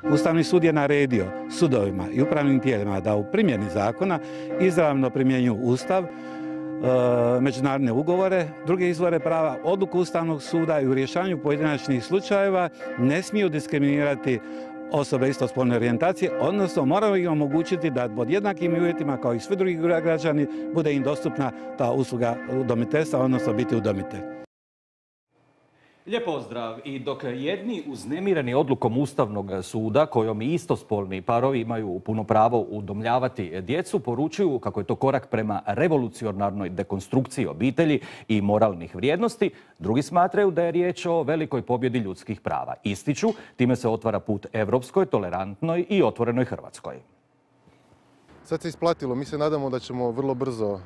Ustavni sud je naredio sudovima i upravnim tijelima da u primjeni zakona izravno primjenjuju Ustav, međunarodne ugovore, druge izvore prava, odluku Ustavnog suda i u rješavanju pojedinačnih slučajeva ne smiju diskriminirati osobe istospolne orijentacije, odnosno moramo im omogućiti da pod jednakim uvjetima kao i svi drugi građani bude im dostupna ta usluga udomiteljstva, odnosno biti udomitelj. Lijep pozdrav. I dok jedni uznemireni odlukom Ustavnog suda, kojom i istospolni parovi imaju puno pravo udomljavati djecu, poručuju kako je to korak prema revolucionarnoj dekonstrukciji obitelji i moralnih vrijednosti, drugi smatraju da je riječ o velikoj pobjedi ljudskih prava. Ističu, time se otvara put europskoj, tolerantnoj i otvorenoj Hrvatskoj. Sad se isplatilo. Mi se nadamo da ćemo vrlo brzo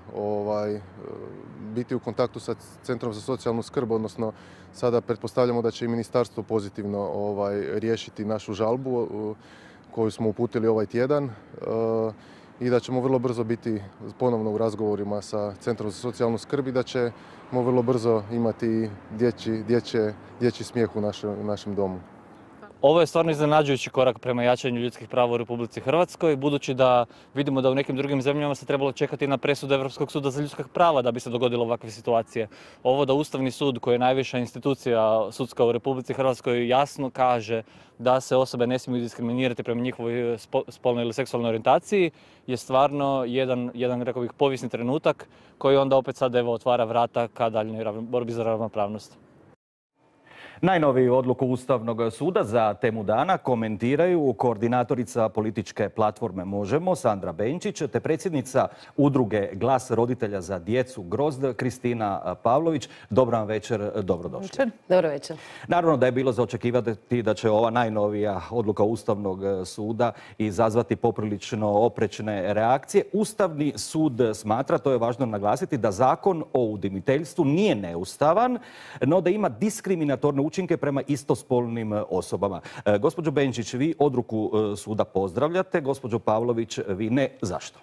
biti u kontaktu sa Centrom za socijalnu skrb, odnosno sada pretpostavljamo da će i ministarstvo pozitivno riješiti našu žalbu koju smo uputili ovaj tjedan i da ćemo vrlo brzo biti ponovno u razgovorima sa Centrom za socijalnu skrb i da ćemo vrlo brzo imati dječji smijeh u našem domu. Ovo je stvarno iznenađujući korak prema jačanju ljudskih prava u Republici Hrvatskoj, budući da vidimo da u nekim drugim zemljama se trebalo čekati na presudu Europskog suda za ljudska prava da bi se dogodilo ovakve situacije. Ovo da Ustavni sud, koji je najviša institucija sudska u Republici Hrvatskoj, jasno kaže da se osobe ne smiju diskriminirati prema njihovoj spolnoj ili seksualnoj orijentaciji, je stvarno jedan rekao bih, povijesni trenutak koji onda opet sad otvara vrata ka daljnjoj borbi za ravnopravnost. Najnoviju odluku Ustavnog suda za temu dana komentiraju koordinatorica političke platforme Možemo, Sandra Benčić, te predsjednica udruge Glas roditelja za djecu Grozd, Kristina Pavlović. Dobra vam večer, dobrodošli. Dobro večer. Naravno da je bilo za očekivati da će ova najnovija odluka Ustavnog suda izazvati poprilično oprečne reakcije. Ustavni sud smatra, to je važno naglasiti, da zakon o udomiteljstvu nije neustavan, no da ima diskriminatorne učinke prema istospolnim osobama. Gospođo Benčić, vi odluku suda pozdravljate, gospođo Pavlović, vi ne. Zašto?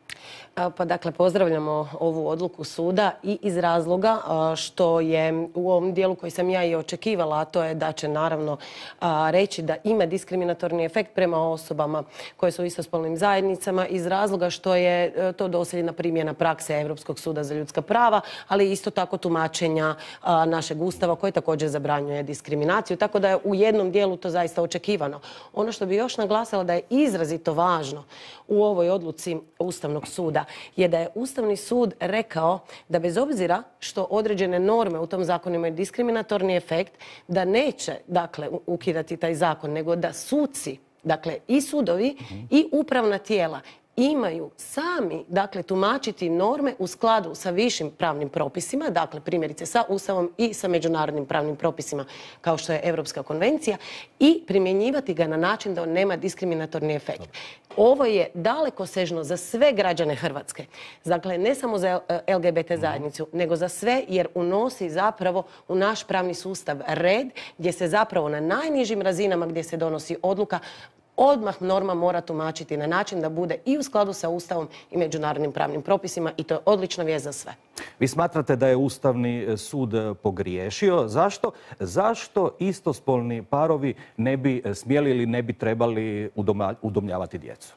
Pa dakle, pozdravljamo ovu odluku suda i iz razloga što je u ovom dijelu koji sam ja i očekivala, a to je da će naravno reći da ima diskriminatorni efekt prema osobama koje su u istospolnim zajednicama iz razloga što je to dosljedna primjena prakse Europskog suda za ljudska prava, ali isto tako tumačenja našeg Ustava koji također zabranjuje diskriminaciju, tako da je u jednom dijelu to zaista očekivano. Ono što bi još naglasila da je izrazito važno u ovoj odluci Ustavnog suda je da je Ustavni sud rekao da bez obzira što određene norme u tom zakonu imaju diskriminatorni efekt, da neće dakle ukidati taj zakon, nego da suci, dakle i sudovi i upravna tijela imaju sami, dakle, tumačiti norme u skladu sa višim pravnim propisima, dakle, primjerice sa Ustavom i sa međunarodnim pravnim propisima, kao što je Europska konvencija, i primjenjivati ga na način da on nema diskriminatorni efekt. Ovo je dalekosežno za sve građane Hrvatske. Dakle, ne samo za LGBT zajednicu, nego za sve, jer unosi zapravo u naš pravni sustav red, gdje se zapravo na najnižim razinama gdje se donosi odluka odmah norma mora tumačiti na način da bude i u skladu sa Ustavom i međunarodnim pravnim propisima i to je odlična vijest za sve. Vi smatrate da je Ustavni sud pogriješio. Zašto? Zašto istospolni parovi ne bi smjeli ili ne bi trebali udomljavati djecu?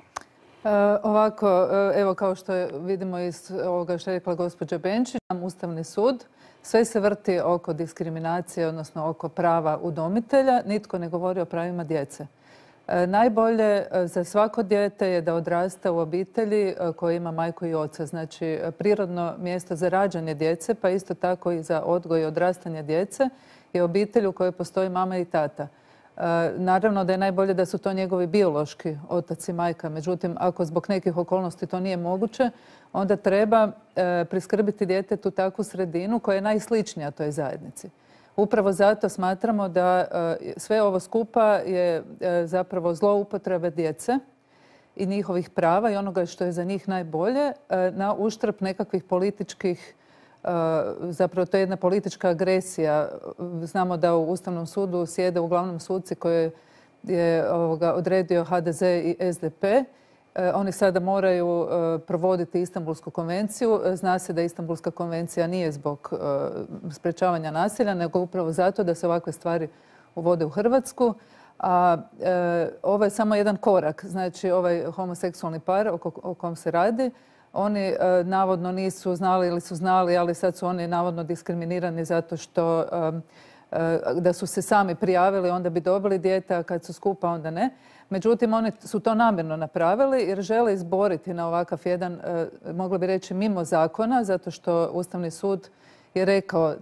Ovako, evo kao što vidimo iz ovoga što je rekla gospođa Benčić, Ustavni sud sve se vrti oko diskriminacije, odnosno oko prava udomitelja. Nitko ne govori o pravima djece. Najbolje za svako dijete je da odrasta u obitelji koja ima majku i oca. Znači, prirodno mjesto za rađanje djece, pa isto tako i za odgoj i odrastanje djece je obitelj u kojoj postoji mama i tata. Naravno da je najbolje da su to njegovi biološki otac i majka. Međutim, ako zbog nekih okolnosti to nije moguće, onda treba priskrbiti djetetu takvu sredinu koja je najsličnija toj zajednici. Upravo zato smatramo da sve ovo skupa je zapravo zloupotrebe djece i njihovih prava i onoga što je za njih najbolje na uštrb nekakvih političkih, zapravo to je jedna politička agresija. Znamo da u Ustavnom sudu sjede uglavnom suci koje je odredio HDZ i SDP. Oni sada moraju provoditi Istanbulsku konvenciju. Zna se da Istanbulska konvencija nije zbog sprečavanja nasilja, nego upravo zato da se ovakve stvari uvode u Hrvatsku. A ovo je samo jedan korak. Znači, ovaj homoseksualni par o kom se radi, oni navodno nisu znali ili su znali, ali sad su oni navodno diskriminirani zato što da su se sami prijavili, onda bi dobili dijete, a kad su skupa, onda ne. Međutim, oni su to namjerno napravili jer žele izboriti na ovakav jedan, mogla bi reći, mimo zakona, zato što Ustavni sud je rekao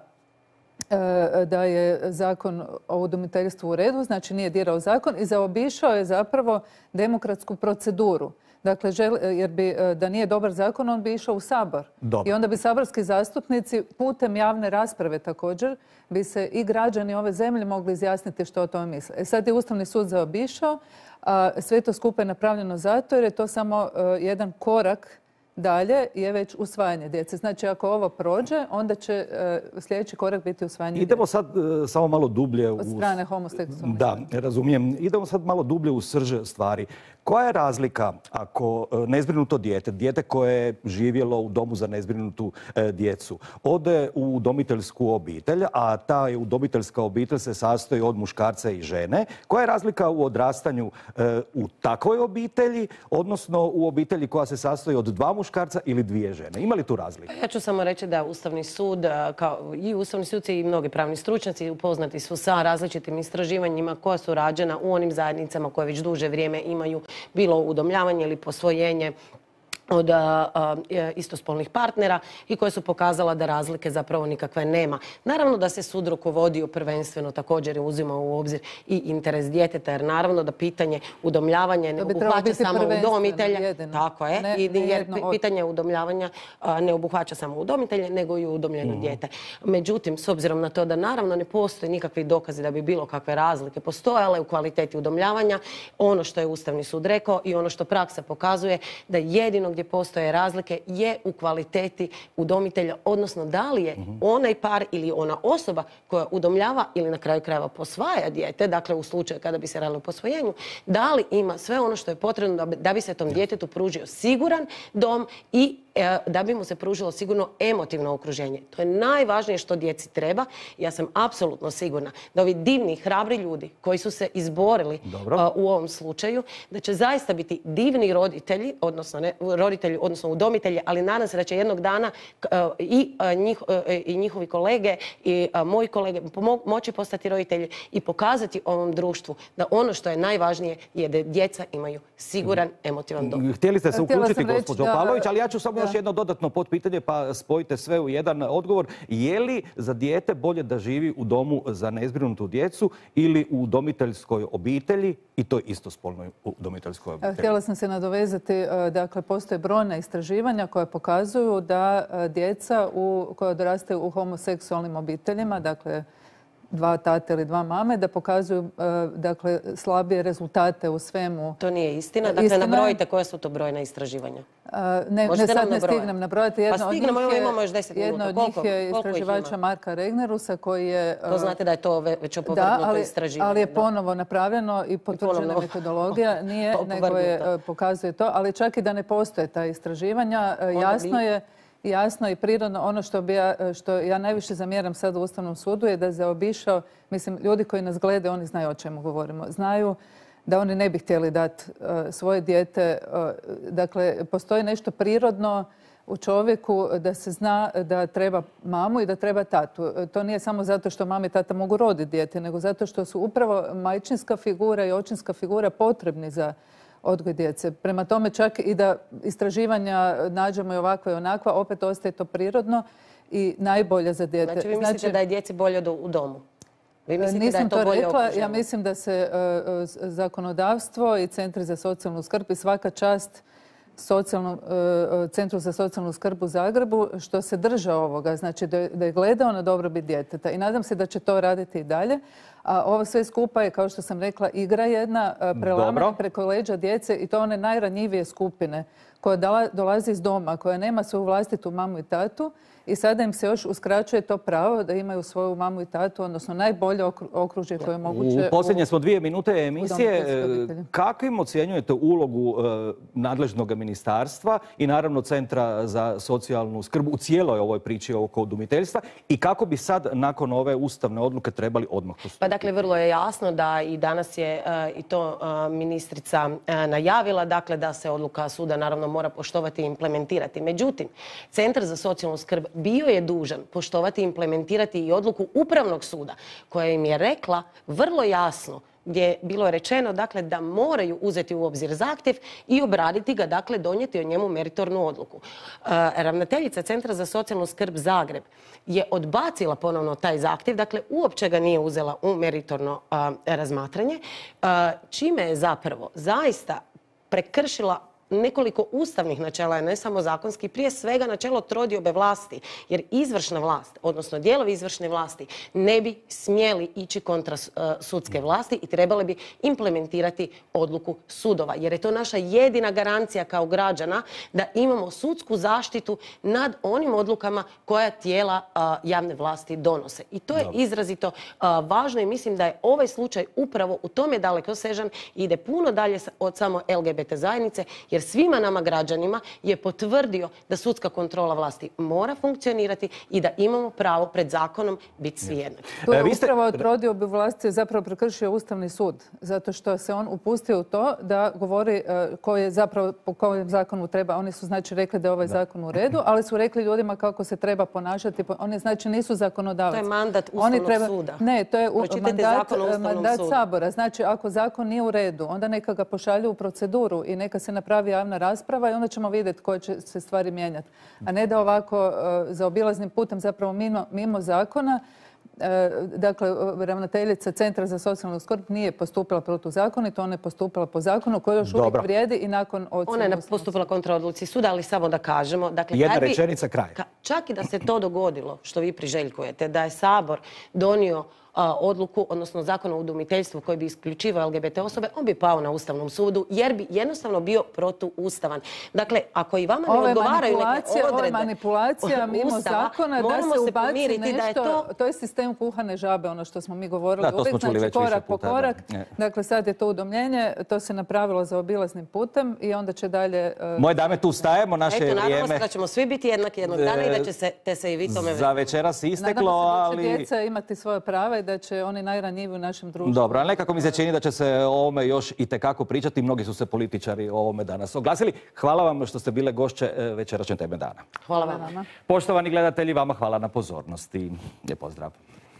da je zakon o udomiteljstvu u redu, znači nije dirao zakon i zaobišao je zapravo demokratsku proceduru. Dakle, jer bi, da nije dobar zakon, on bi išao u Sabor. Dobro. I onda bi saborski zastupnici putem javne rasprave također bi se i građani ove zemlje mogli izjasniti što o tome misle. Sad je Ustavni sud zaobišao, a sve to skupa je napravljeno zato jer je to samo jedan korak dalje je već usvajanje djece. Znači, ako ovo prođe, onda će sljedeći korak biti usvajanje djece. Idemo sad samo malo dublje od strane homoseksualnih. Da, razumijem. Idemo sad malo dublje u srž stvari. Koja je razlika ako nezbrinuto dijete koje je živjelo u domu za nezbrinutu djecu, ode u udomiteljsku obitelj, a ta udomiteljska obitelj se sastoji od muškarca i žene? Koja je razlika u odrastanju u takvoj obitelji, odnosno u obitelji koja se sastoji od 2 muškarca ili 2 žene? Ima li tu razlika? Ja ću samo reći da Ustavni sud, kao i Ustavni suci i mnogi pravni stručnjaci upoznati su sa različitim istraživanjima koja su rađena u onim zajednicama koje već duže vrijeme imaju bilo udomljavanje ili posvojenje od istospolnih partnera i koje su pokazala da razlike zapravo nikakve nema. Naravno da se sud rukovodio prvenstveno također uzima u obzir i interes djeteta, jer naravno da pitanje udomljavanja ne obuhvaća samo udomitelje. Tako je, jer pitanje udomljavanja ne obuhvaća samo udomitelje, nego i udomljeno dijete. Međutim, s obzirom na to da naravno ne postoje nikakvi dokazi da bi bilo kakve razlike postojale u kvaliteti udomljavanja, ono što je Ustavni sud rekao i ono što praksa pokazuje da jedino gdje postoje razlike je u kvaliteti udomitelja, odnosno da li je onaj par ili ona osoba koja udomljava ili na kraju krajeva posvaja dijete, dakle u slučaju kada bi se radilo o posvojenju, da li ima sve ono što je potrebno da bi se tom djetetu pružio siguran dom i da bi mu se pružilo sigurno emotivno okruženje. To je najvažnije što djeci treba. Ja sam apsolutno sigurna da ovi divni, hrabri ljudi koji su se izborili u ovom slučaju, da će zaista biti divni roditelji, odnosno udomitelji, ali nadam se da će jednog dana i njihovi kolege i moji kolege moći postati roditelji i pokazati ovom društvu da ono što je najvažnije je da djeca imaju siguran emotivan dom. Htjeli ste se uključiti, gospođo Pavlović, ali ja ću samo još jedno dodatno potpitanje, pa spojite sve u jedan odgovor. Je li za dijete bolje da živi u domu za nezbrinutu djecu ili u udomiteljskoj obitelji i to istospolnoj udomiteljskoj obitelji? Htjela sam se nadovezati, dakle, postoje brojna istraživanja koja pokazuju da djeca koja odrastaju u homoseksualnim obiteljima, dakle, 2 tate ili 2 mame, da pokazuju dakle, slabije rezultate u svemu. To nije istina. Dakle, nabrojite koja su to brojna istraživanja. Sad ne stignem nabrojati. Pa stignemo, imamo još 10 minuta. Jedno od njih je istraživača Marka Regnerusa koji je... To znate da je to već opovrgnuto istraživanje. Ali je ponovo napravljeno i potvrđena metodologija. Nije, nego pokazuje to. Ali čak i da ne postoje ta istraživanja, jasno i prirodno, ono što ja najviše zamjeram sad u Ustavnom sudu je da je zaobišao, mislim, ljudi koji nas gledaju, oni znaju o čemu govorimo. Znaju da oni ne bi htjeli dati svoje dijete. Dakle, postoji nešto prirodno u čovjeku da se zna da treba mamu i da treba tatu. To nije samo zato što mama i tata mogu roditi dijete, nego zato što su upravo majčinska figura i očinska figura potrebni za odgoj djece. Prema tome, čak i da istraživanja nađemo i ovakva i onakva, opet ostaje to prirodno i najbolje za dijete. Znači, vi mislite da je djeci bolje u domu? Vi mislite nisam da je to bolje rekla. okruženje? Ja mislim da se zakonodavstvo i centri za socijalnu skrb i svaka čast Centru za socijalnu skrb u Zagrebu što se drže ovoga, znači da je gledao na dobrobit djeteta i nadam se da će to raditi i dalje. A ovo sve skupa je, kao što sam rekla, igra jedna, prelamanje preko leđa djece i to one najranjivije skupine koja dolazi iz doma, koja nema svoju vlastitu mamu i tatu i sada im se još uskraćuje to pravo da imaju svoju mamu i tatu, odnosno najbolje okružje koje je moguće. U posljednje smo 2 minute emisije. Kakvim ocjenjujete ulogu nadležnog ministarstva i naravno Centra za socijalnu skrb u cijeloj ovoj priči oko udomiteljstva i kako bi sad nakon ove ustavne odluke trebali odmah postupiti? Dakle, vrlo je jasno da i danas je i to ministrica najavila, dakle da se odluka suda naravno mora poštovati i implementirati. Međutim, Centar za socijalnu skrb bio je dužan poštovati i implementirati i odluku Upravnog suda koja im je rekla vrlo jasno, gdje bilo je rečeno dakle, da moraju uzeti u obzir zahtjev i obraditi ga, dakle donijeti o njemu meritornu odluku. Ravnateljica Centra za socijalnu skrb Zagreb je odbacila ponovno taj zahtjev, dakle uopće ga nije uzela u meritorno razmatranje, čime je zapravo zaista prekršila nekoliko ustavnih načela, ne samo zakonski, prije svega načelo trodiobe vlasti, jer izvršna vlast, odnosno dijelovi izvršne vlasti, ne bi smjeli ići kontra sudske vlasti i trebali bi implementirati odluku sudova, jer je to naša jedina garancija kao građana da imamo sudsku zaštitu nad onim odlukama koja tijela javne vlasti donose. I to je izrazito važno i mislim da je ovaj slučaj upravo u tome dalekosežan i ide puno dalje od samo LGBT zajednice, jer svima nama građanima je potvrdio da sudska kontrola vlasti mora funkcionirati i da imamo pravo pred zakonom biti svi jednaki. Tu je upravo od trodiobe vlasti zapravo prekršio Ustavni sud, zato što se on upustio u to da govori po kojem zakonu treba. Oni su znači rekli da je ovaj zakon u redu, ali su rekli ljudima kako se treba ponašati. Oni znači nisu zakonodavac. To je mandat Ustavnog suda. Ne, to je mandat Sabora. Znači ako zakon nije u redu, onda neka ga pošalju u proceduru i neka se napravi javna rasprava i onda ćemo vidjeti koje će se stvari mijenjati. A ne da ovako zaobilaznim putem, zapravo mimo zakona, dakle, ravnateljica Centra za socijalnu skrb nije postupila protuzakonito, ona je postupila po zakonu koji još uvijek vrijedi i nakon ocjene. Ona je postupila kontra odluci suda, ali samo da kažemo... Dakle, jedna rečenica, kraj. Čak i da se to dogodilo, što vi priželjkujete, da je Sabor donio odluku, odnosno zakon o udomiteljstvu koji bi isključivao LGBT osobe, on bi pao na Ustavnom sudu jer bi jednostavno bio protuustavan. Dakle, ako i vama ne odgovaraju neke odredbe... Ovo je manipulacija mimo zakona da se ubaci nešto... To je sistem kuhane žabe, ono što smo mi govorili uvijek, znači korak po korak. Dakle, sad je to udomljenje, to se napravilo za obilaznim putem i onda će dalje... Moje dame, tu stajemo, naše vrijeme... Eto, nadamo se da ćemo svi biti jednaki jednog dana i da ćete se i vi tome... Za večeras isteklo, ali... Nadamo se da će djeca imati svoje prava i da će oni najranjiviji u našem društvu. Dobro, ali nekako mi se čini da će se o ovome još i tekako pričati. Mnogi su se političari o ovome danas oglasili. Hvala vam što ste bile gošće večerašnje Teme dana. Hvala vam. Poštovani gledatelji, vama hvala na pozornosti. Lijep pozdrav.